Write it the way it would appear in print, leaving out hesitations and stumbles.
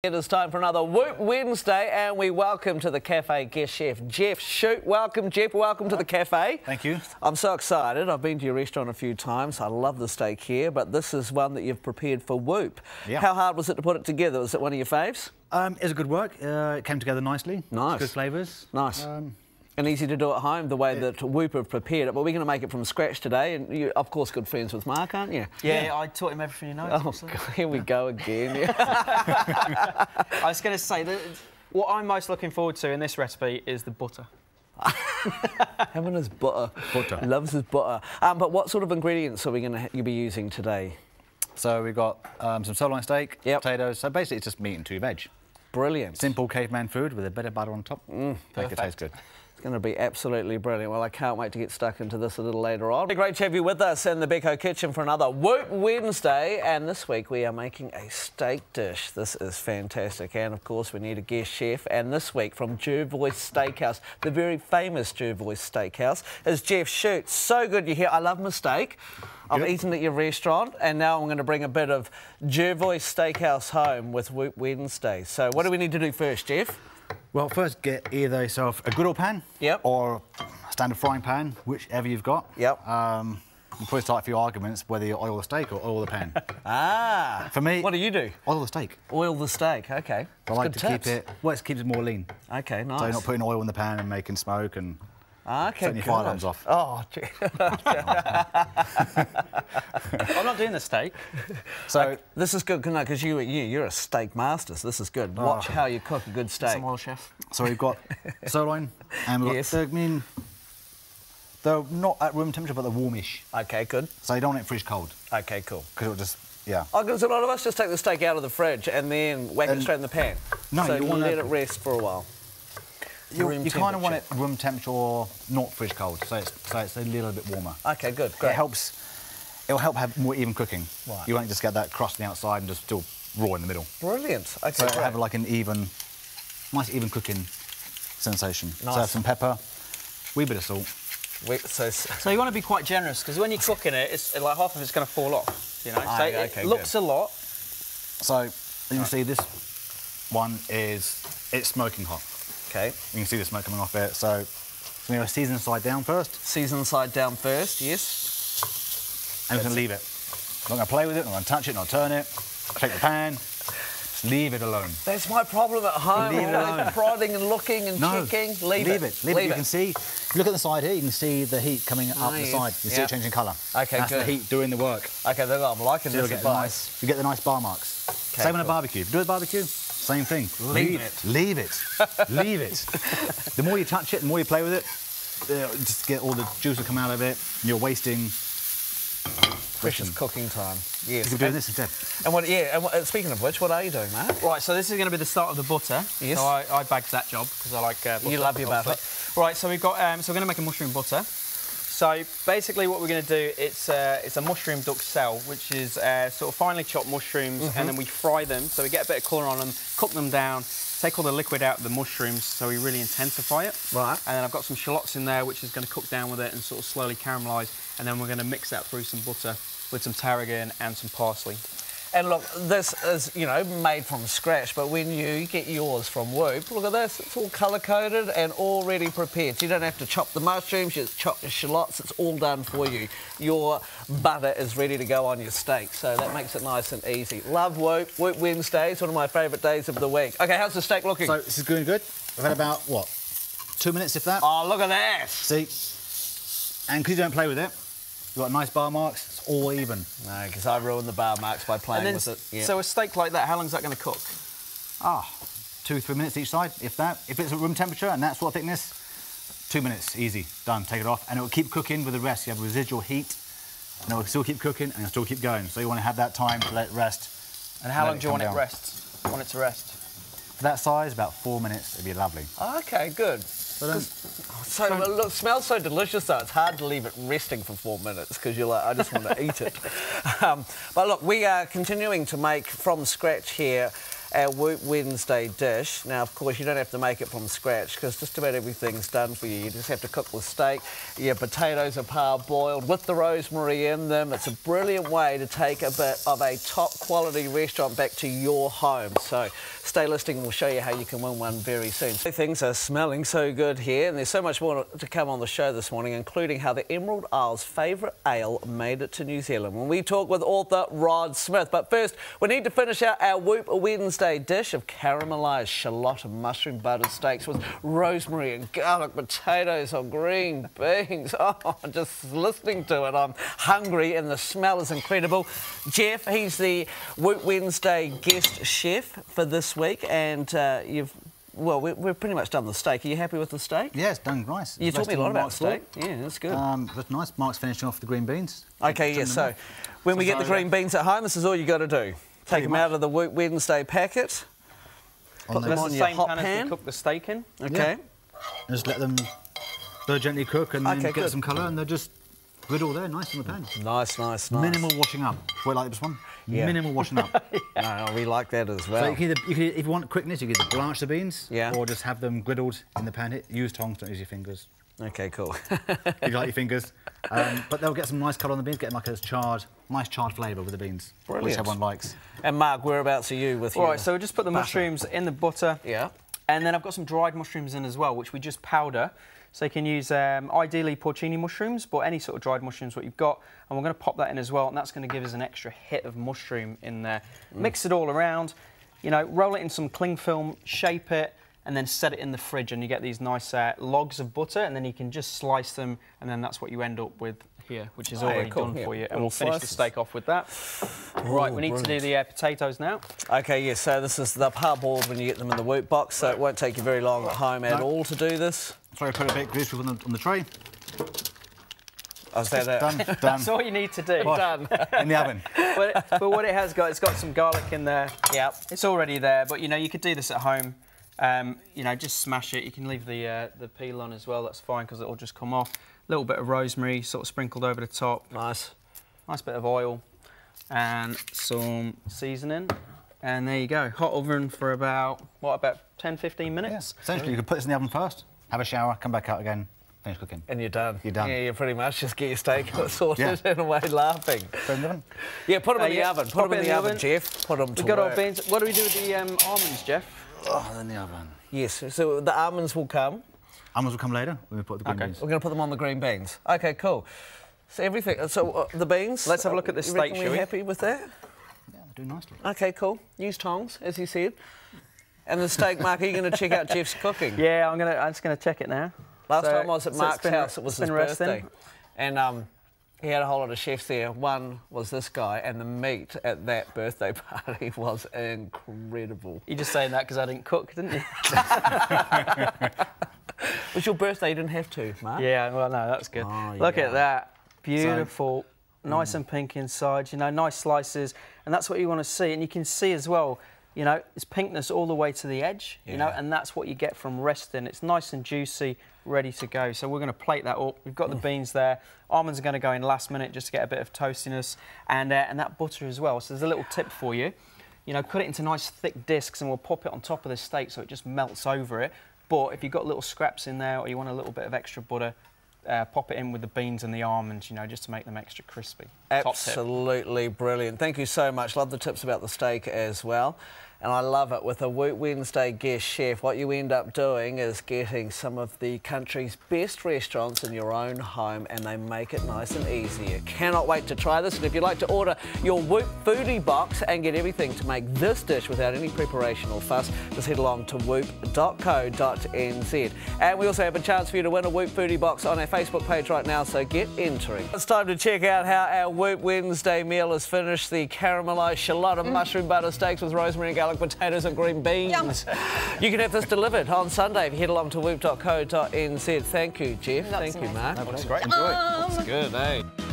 It is time for another Whoop Wednesday, and we welcome to the cafe guest chef Jeff Shute. Welcome, Jeff. Welcome to the cafe. Thank you. I'm so excited. I've been to your restaurant a few times. I love the steak here, but this is one that you've prepared for Whoop. Yeah. How hard was it to put it together? Was it one of your faves? It was a good work. It came together nicely. Nice. Good flavours. Nice. And easy to do at home, the way that Whoop have prepared it. But we're going to make it from scratch today. And you're, of course, good friends with Mark, aren't you? Yeah, I taught him everything you know. Oh, God, here we go again. I was going to say that what I'm most looking forward to in this recipe is the butter. Having his butter. Butter. He loves his butter. But what sort of ingredients are we going to be using today? So we've got some sirloin steak, Yep. potatoes. So basically, it's just meat and two veg. Brilliant. Simple caveman food with a bit of butter on top. Make it taste good. It's going to be absolutely brilliant. Well, I can't wait to get stuck into this a little later on. Great to have you with us in the Beko kitchen for another Whoop Wednesday. And this week we are making a steak dish. This is fantastic. And of course we need a guest chef. And this week from Jervois Steakhouse, the very famous Jervois Steakhouse, is Jeff Shute. So good you're here. I love my steak. I've eaten at your restaurant, and now I'm going to bring a bit of Jervois Steakhouse home with Whoop Wednesday. So what do we need to do first, Jeff? Well, first get either yourself a good old pan or a standard frying pan, whichever you've got. Yep. You probably start for your arguments whether you oil the steak or oil the pan. For me, what do you do? Oil the steak. Oil the steak, OK. I like to keep it, well, it keeps it more lean. OK, nice. So you're not putting oil in the pan and making smoke and setting your fire alarms off. Oh, gee. I'm not doing the steak. So this is good, because you're a steak master, so this is good. Watch how you cook a good steak. Some oil, chef. So we've got sirloin, and we've Yes. got, they're not at room temperature, but they're warmish. OK, good. So you don't want it fridge cold, OK, cool. because it'll just, yeah. Oh, because a lot of us just take the steak out of the fridge and then whack it straight in the pan. No, so you want let it rest for a while. You kind of want it room temperature or not fridge cold, so it's a little bit warmer. OK, good, great. It'll help have more even cooking. Right. You won't just get that crust on the outside and just still raw in the middle. Brilliant. OK, So it'll great. have like an nice even cooking sensation. Nice. So have some pepper, wee bit of salt. So you want to be quite generous, because when you're cooking it, it's like half of it's going to fall off, you know. So OK, it looks a lot. So you can see this one it's smoking hot. OK. You can see the smoke coming off it. So we're going to season side down first. Season side down first, yes. And we're going to leave it. Not going to play with it, not going to touch it, not turn it. Take the pan, just leave it alone. That's my problem at home. Leave it alone. Prodding and looking and checking. Leave it. Leave it. You can see, look at the side here, you can see the heat coming up the yes. side. You see it changing colour. OK, That's good. the heat doing the work. OK, then I'm liking So this advice. you get the nice bar marks. Same on a barbecue. If you do a barbecue, same thing. Leave it. Leave it. Leave it. The more you touch it, the more you play with it, just get all the juice will come out of it. You're wasting Precious cooking time. Yes. You can do this instead. And speaking of which, what are you doing, Mark? Right, so this is going to be the start of the butter. Yes. So I bagged that job, because I like butter. You love your butter. Right, so we've got, so we're going to make a mushroom butter. So basically what we're going to do, it's a mushroom duxelle, which is sort of finely chopped mushrooms, and then we fry them, so we get a bit of colour on them, cook them down, take all the liquid out of the mushrooms, so we really intensify it. Right. And then I've got some shallots in there, which is going to cook down with it and sort of slowly caramelise, and then we're going to mix that through some butter with some tarragon and some parsley. And look, this is, made from scratch, but when you get yours from Whoop, look at this, it's all colour-coded and already prepared. So you don't have to chop the mushrooms, you just chop your shallots, it's all done for you. Your butter is ready to go on your steak, so that makes it nice and easy. Love Whoop. Whoop Wednesdays, one of my favourite days of the week. OK, how's the steak looking? So this is going good. We've had about, what, 2 minutes, if that? Oh, look at that! See? And because you don't play with it, you've got nice bar marks, it's all even. No, because I ruined the bar marks by playing with it. Yeah. So a steak like that, how long is that going to cook? 2 3 minutes each side, if that. If it's at room temperature and that sort of thickness, 2 minutes, easy, done, take it off. And it will keep cooking with the rest. You have residual heat, and it will still keep cooking and it'll still keep going. So you want to have that time to let it rest. And how long do you want it down. Want it to rest? For that size, about 4 minutes, it'd be lovely. OK, good. It smells so delicious, though. It's hard to leave it resting for 4 minutes because you're like, I just want to eat it. But look, we are continuing to make from scratch here our Whoop Wednesday dish. Now, of course, you don't have to make it from scratch because just about everything's done for you. You just have to cook the steak. Your potatoes are parboiled with the rosemary in them. It's a brilliant way to take a bit of a top quality restaurant back to your home. So stay listening, we'll show you how you can win one very soon. Things are smelling so good here, and there's so much more to come on the show this morning, including how the Emerald Isle's favourite ale made it to New Zealand when we talk with author Rod Smith. But first, we need to finish out our Whoop Wednesday dish of caramelised shallot and mushroom buttered steaks with rosemary and garlic potatoes on green beans. Oh, just listening to it, I'm hungry and the smell is incredible. Jeff, he's the Whoop Wednesday guest chef for this week, and we've pretty much done the steak. Are you happy with the steak? Yeah, it's done nice. You taught me a lot about steak. Yeah, that's good. That's nice. Mark's finishing off the green beans. Okay, yeah, so when we get the green beans at home, this is all you got to do. Take them out of the Whoop Wednesday packet. Put them on your hot pan. As we cook the steak in. Okay. Yeah. Just let them gently cook and then get some colour, and they're just good all there, nice in the pan. Nice, nice, nice. Minimal washing up. Quite like this one. Yeah. Minimal washing up. No, we like that as well. So you can either, if you want quickness, you can either blanch the beans, or just have them griddled in the pan. Use tongs, don't use your fingers. Okay, cool. If you like your fingers. But they'll get some nice colour on the beans, get like a nice charred flavour with the beans. Brilliant. Which everyone likes. And Mark, whereabouts are you with your... All right, so we just put the mushrooms in the butter. Yeah. And then I've got some dried mushrooms in as well, which we just powder. So you can use, ideally, porcini mushrooms, but any sort of dried mushrooms what you've got. And we're going to pop that in as well, and that's going to give us an extra hit of mushroom in there. Mix it all around, you know, roll it in some cling film, shape it, and then set it in the fridge, and you get these nice logs of butter, and then you can just slice them, and then that's what you end up with here, which is already done for you. And we'll finish the steak off with that. Right, we need to do the potatoes now. Okay, yes, so this is the parboiled when you get them in the Whoop box, so it won't take you very long at home at all to do this. Sorry, put a bit of grease on the tray. Oh, is that it? Done. That's all you need to do. Done. In the oven. But what it has got, it's got some garlic in there. Yep. It's already there, but, you know, you could do this at home. You know, just smash it. You can leave the peel on as well. That's fine because it'll just come off. A little bit of rosemary sort of sprinkled over the top. Nice. Nice bit of oil and some seasoning. And there you go. Hot oven for about 10, 15 minutes? Yeah. Essentially, you could put this in the oven first, have a shower, come back out again, finish cooking. And you're done. You're done. Yeah, you pretty much just get your steak sorted and away laughing. Put them in the oven? Yeah, put them in the oven. Put them in the oven, Jeff. Put them to We've got work. our beans. What do we do with the almonds, Jeff? Oh, in the oven. Yes, so the almonds will come. Almonds will come later when we put the green beans. We're going to put them on the green beans. Okay, cool. So everything. So the beans. Let's have a look at the steak, shall we? Happy with that? Yeah, they do nicely. Okay, cool. Use tongs, as he said. And the steak, Mark, are you going to check out Jeff's cooking? Yeah, I'm just going to check it now. Last time I was at Mark's house, it was his birthday. Resting. And he had a whole lot of chefs there. One was this guy, and the meat at that birthday party was incredible. You're just saying that because I didn't cook, didn't you? It was your birthday, you didn't have to, Mark. Yeah, well, no, that's good. Oh, Look at that. Beautiful, nice and pink inside, you know, nice slices. And that's what you want to see. And you can see as well, you know, it's pinkness all the way to the edge, you know, and that's what you get from resting. It's nice and juicy, ready to go. So we're going to plate that up. We've got the beans there. Almonds are going to go in last minute just to get a bit of toastiness. And that butter as well. So there's a little tip for you. You know, cut it into nice thick discs and we'll pop it on top of the steak so it just melts over it. But if you've got little scraps in there or you want a little bit of extra butter, pop it in with the beans and the almonds, you know, just to make them extra crispy. Absolutely brilliant. Thank you so much. Love the tips about the steak as well. And I love it. With a Whoop Wednesday guest chef, what you end up doing is getting some of the country's best restaurants in your own home, and they make it nice and easy. You cannot wait to try this. And if you'd like to order your Whoop Foodie Box and get everything to make this dish without any preparation or fuss, just head along to whoop.co.nz. And we also have a chance for you to win a Whoop Foodie Box on our Facebook page right now, so get entering. It's time to check out how our Whoop Wednesday meal is finished. The caramelised shallot and mushroom butter steaks with rosemary and garlic potatoes and green beans. Yum. You can have this delivered on Sunday if you head along to whoop.co.nz. Thank you, Jeff. Thank you, Mark. That looks great. Enjoy it. Looks good, eh?